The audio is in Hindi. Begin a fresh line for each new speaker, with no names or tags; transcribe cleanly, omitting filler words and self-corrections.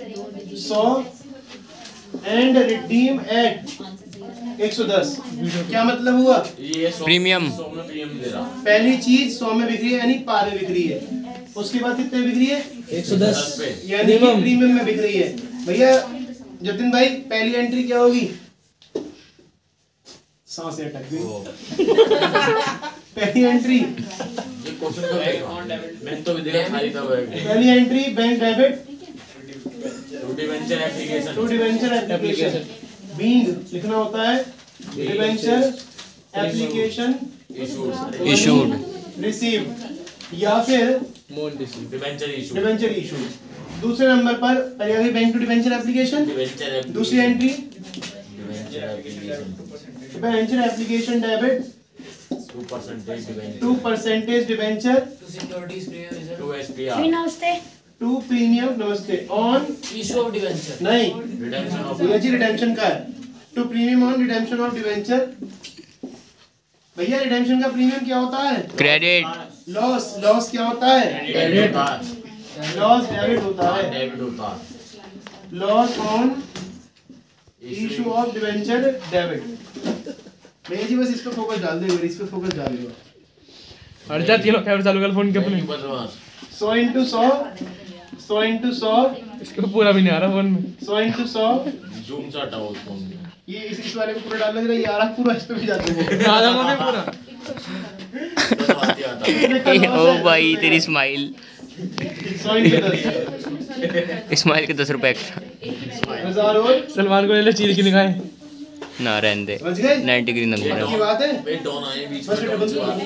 100 एंड रिडीम एट 110। क्या मतलब हुआ?
ये
प्रीमियम।
100 में प्रीमियम दे रहा।
पहली चीज 100 में बिक रही है यानी पार में बिक रही है, उसके बाद कितने बिक रही है?
110
यानी कि प्रीमियम में बिक रही है। भैया जतिन भाई पहली एंट्री क्या होगी? सांस अटक गई। पहली एंट्री
ये क्वेश्चन तो मैं तो भी देखा खाली था भाई।
पहली entry bank debit
to debenture application.
To debenture application being लिखना होता है डिवेंचर एप्लीकेशन
इशूड
रिसीव या फिर
डिवेंचर इशू।
Debenture issue. दूसरे नंबर पर पहले आ गई bank to debenture application.
Debenture
दूसरी entry
debenture application
debenture application debit 2% debenture
to SPR
नमस्ते।
टू प्रीमियम नमस्ते ऑन
इशू ऑफ डिवेंचर
नहीं
रिडेम्पशन ऑफ
भैया जी रिडेम्पशन का है। To premium on redemption of debenture. भैया रिडेम्पशन का प्रीमियम क्या होता है?
क्रेडिट।
लॉस लॉस क्या होता है?
क्रेडिट
लॉस डेबिट होता है।
डेबिट होता है।
Loss on issue of debenture debit. भैया जी बस इस पे फोकस डाल दो, इस पे फोकस डाल दो।
हट जा तीनों कैमरा चालू कर फोन के अपने।
100 into 100 100 into 100
इसको पूरा भी नहीं आ रहा फोन में।
100 into 100
जूम से हटाओ उसको।
ये इस वाले को पूरा डाल लग रहा है यार, पूरा इस पे भी जाते हैं।
आधा मुझे पूरा
ओ भाई तेरी स्माइल।
100 into 10
स्माइल के 10 रुपए एक्स्ट्रा।
1000 और
सलमान को ले ले चीर के दिखाए
ना रहने दे।
समझ गए?
90 डिग्री नंबर
की बात है।
वेट डाउन आए बीच
बस
में
डबल